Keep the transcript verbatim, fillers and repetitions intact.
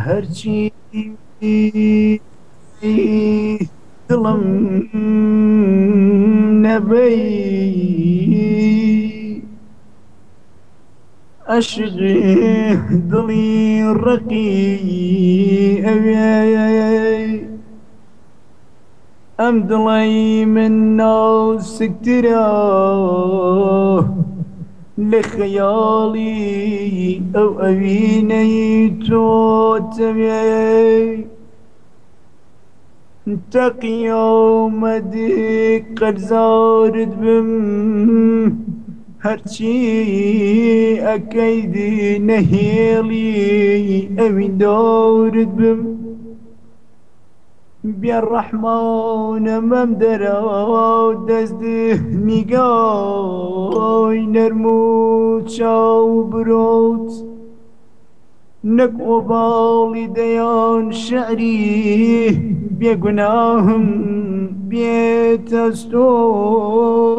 هەرچی دڵم نەبەی عەشقی دڵی ڕەقی ئەوێ ئەم دڵەی من ناسکترە لە خەیاڵی ئەو ئەوینەی تۆ تەوێ تا قیامەت قەرزارت بم هەرچی ئەکەید نەهێڵی ئەویندارت بم بیا ڕەحمانە مەم دەرە دەست نیگای نەرم و چاو برۆت نەک ئۆباڵی دەیان شەعری بێگوناهم بێتە ستۆ